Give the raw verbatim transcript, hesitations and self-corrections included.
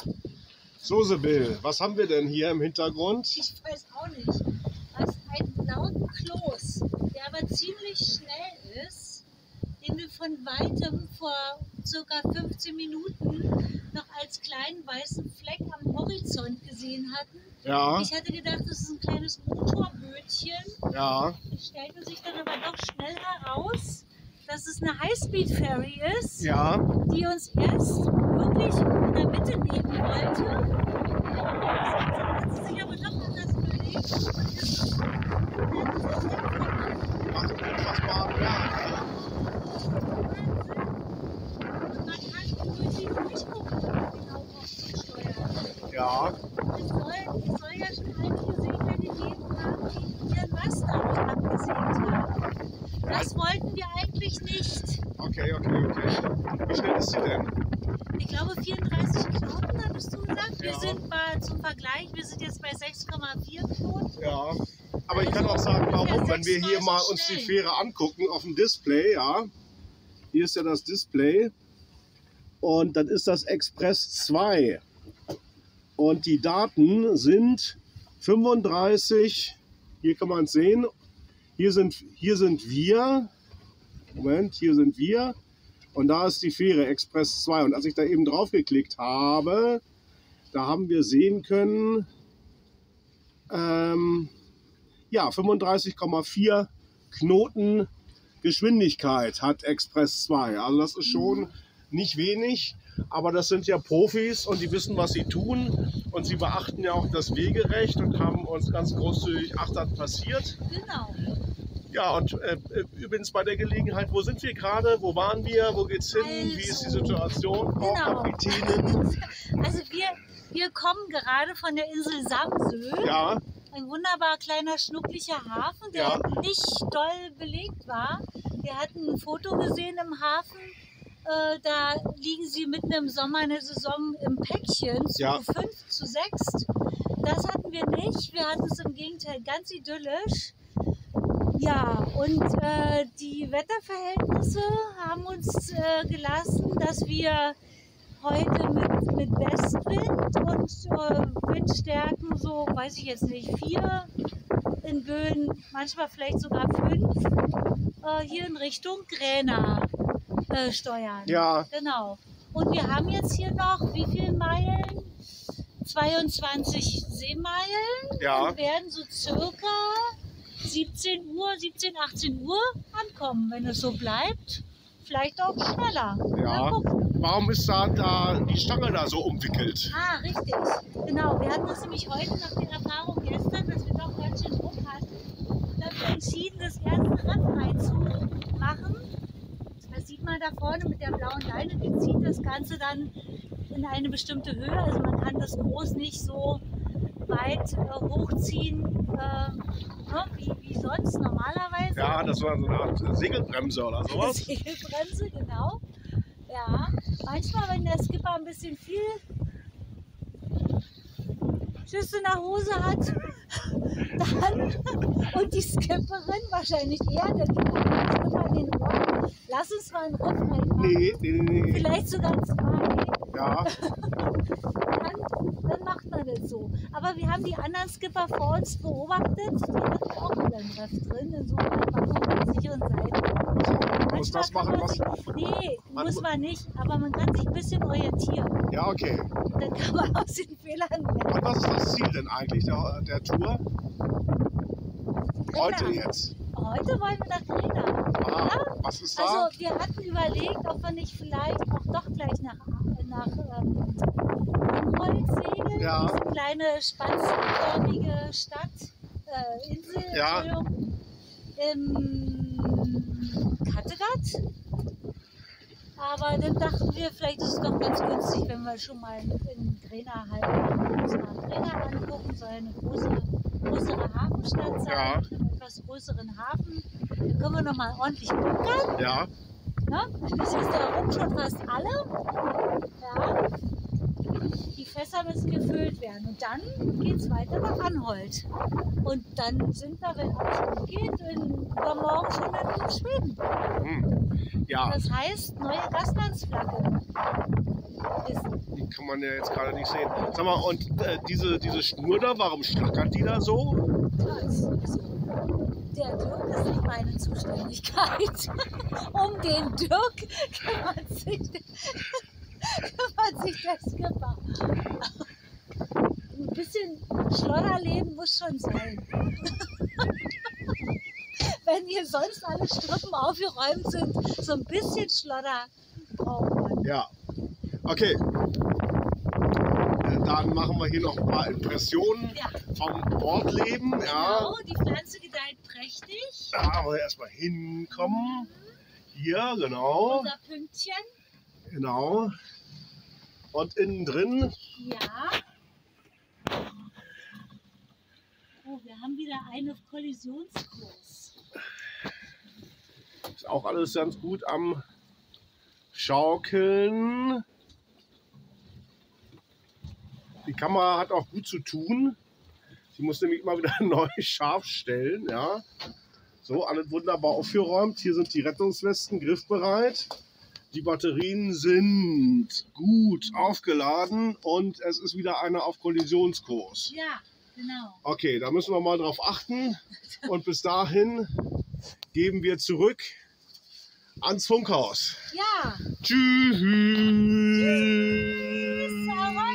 So, Sibylle, was haben wir denn hier im Hintergrund? Ich weiß auch nicht. Was ein blauen Kloß, der aber ziemlich schnell ist, den wir von weitem vor circa fünfzehn Minuten noch als kleinen weißen Fleck am Horizont gesehen hatten. Ja. Ich hatte gedacht, das ist ein kleines Motorbötchen. Ja. Es stellte sich dann aber doch schnell heraus, dass es eine Highspeed-Ferry ist, Ja. die uns erst wirklich in der Mitte nehmen wollte. Dann hat sie sich aber doch anders überlegt und ist Macht einen unfassbaren Berg. und man kann durch die durchgucken, genau drauf zu steuern. Ja. Es soll, es soll ja schon einige Segler gegeben haben, die ihren Mast dadurch abgesägt haben. Das wollten wir eigentlich nicht. Okay, okay, okay. Wie schnell ist sie denn? Ich glaube vierunddreißig Knoten, hattest du gesagt. Wir Ja. sind bei, zum Vergleich, wir sind jetzt bei sechs Komma vier Knoten. Ja. Aber ich kann auch sagen, warum. Wenn wir hier mal uns die Fähre angucken auf dem Display, ja. Hier ist ja das Display. Und dann ist das Express zwei. Und die Daten sind fünfunddreißig, hier kann man es sehen, hier sind, hier sind wir, Moment, hier sind wir und da ist die Fähre Express zwei. Und als ich da eben drauf geklickt habe, da haben wir sehen können, ähm, ja, fünfunddreißig Komma vier Knoten Geschwindigkeit hat Express zwei. Also das ist schon nicht wenig. Aber das sind ja Profis und die wissen, was sie tun. Und sie beachten ja auch das Wegerecht und haben uns ganz großzügig Achtern passiert. Genau. Ja, und äh, übrigens bei der Gelegenheit, wo sind wir gerade? Wo waren wir? Wo geht's hin? Also, Wie ist die Situation? Frau genau. Kapitänin. Also wir, wir kommen gerade von der Insel Samsø. Ja, Ein wunderbar kleiner, schnucklicher Hafen, der Ja. nicht doll belegt war. Wir hatten ein Foto gesehen im Hafen. Äh, da liegen sie mitten im Sommer in der Saison im Päckchen zu Ja. fünf, zu sechs. Das hatten wir nicht. Wir hatten es im Gegenteil ganz idyllisch. Ja, und äh, die Wetterverhältnisse haben uns äh, gelassen, dass wir heute mit, mit Westwind und äh, Windstärken so, weiß ich jetzt nicht, vier in Böen, manchmal vielleicht sogar fünf, äh, hier in Richtung Gräna äh, steuern. Ja. Genau. Und wir haben jetzt hier noch, wie viele Meilen? zweiundzwanzig Seemeilen Ja. und werden so circa siebzehn Uhr, siebzehn, achtzehn Uhr ankommen, wenn es so bleibt. Vielleicht auch schneller. Mal ja. gucken. Warum ist da, da die Stange da so umwickelt? Ah, richtig. Genau. Wir hatten das nämlich heute nach der Erfahrung gestern, dass wir doch ganz schön Druck hatten, dafür entschieden, das erste Rad reinzumachen. Das sieht man da vorne mit der blauen Leine, die zieht das Ganze dann in eine bestimmte Höhe. Also man kann das groß nicht so weit äh, hochziehen, äh, ne, wie, wie sonst normalerweise. Ja, das war so eine Art Segelbremse oder sowas. Segelbremse, genau. Ja, manchmal, wenn der Skipper ein bisschen viel Schüsse nach Hose hat, dann und die Skipperin wahrscheinlich eher, denn die hat den Skipper in den Ohren. Lass uns mal einen Ruf reinmachen. Nee, nee, nee, nee. Vielleicht sogar zwei. Ja, Dann, dann macht man das so. Aber wir haben die anderen Skipper vor uns beobachtet. Die hatten auch wieder einen Ref drin. Insofern machen wir auf der sicheren Seite. muss das machen, kann man was... sich, nee, Man muss mu- man nicht. Aber man kann sich ein bisschen orientieren. Ja, okay. Dann kann man aus den Fehlern lernen. Und was ist das Ziel denn eigentlich der, der Tour? Heute Grena. jetzt. Heute wollen wir nach Grena. Ah, Ja? was ist da? Also wir hatten überlegt, ob wir nicht vielleicht auch doch gleich nach, nach ähm, Anholt segeln. Ja. Diese kleine spanzenförmige Stadt, äh, Insel, Ja. Entschuldigung, im Kattegat. Aber dann dachten wir, vielleicht ist es doch ganz günstig, wenn wir schon mal in Grena halten, uns mal Grena angucken, soll eine große, größere Hafenstadt sein, Ja. mit einem etwas größeren Hafen. Da können wir noch mal ordentlich bunkern. Ja, Ne? Das ist da rum schon fast alle. Ja. Die Fässer müssen gefüllt werden. Und dann geht es weiter nach Anholt. Und dann sind wir, wenn alles gut geht, in, übermorgen schon in Schweden. hm. Ja, Das heißt, neue Gastlandsflagge. wissen. Die kann man ja jetzt gerade nicht sehen. Sag mal, und äh, diese, diese Schnur da, warum schlackert die da so? Ja, ist so. Der Dirk ist nicht meine Zuständigkeit. Um den Dirk kümmert sich, kümmert sich der Skipper. Ein bisschen Schlodderleben muss schon sein. Wenn hier sonst alle Strippen aufgeräumt sind, so ein bisschen Schlodder braucht man. Ja. Okay. Dann machen wir hier noch ein paar Impressionen Ja. vom Bordleben. Ja. Genau, die Pflanze gedeiht prächtig. Da haben wir erstmal hinkommen. Hier, genau. Unser Pünktchen. Genau. Und innen drin. Ja. Oh, wir haben wieder einen auf Kollisionskurs. Ist auch alles ganz gut am Schaukeln. Die Kamera hat auch gut zu tun. Sie muss nämlich immer wieder neu scharf stellen. Ja. So, alles wunderbar aufgeräumt. Hier sind die Rettungswesten griffbereit. Die Batterien sind gut aufgeladen und es ist wieder einer auf Kollisionskurs. Ja, genau. Okay, da müssen wir mal drauf achten. Und bis dahin geben wir zurück ans Funkhaus. Ja. Tschüss. Tschüss.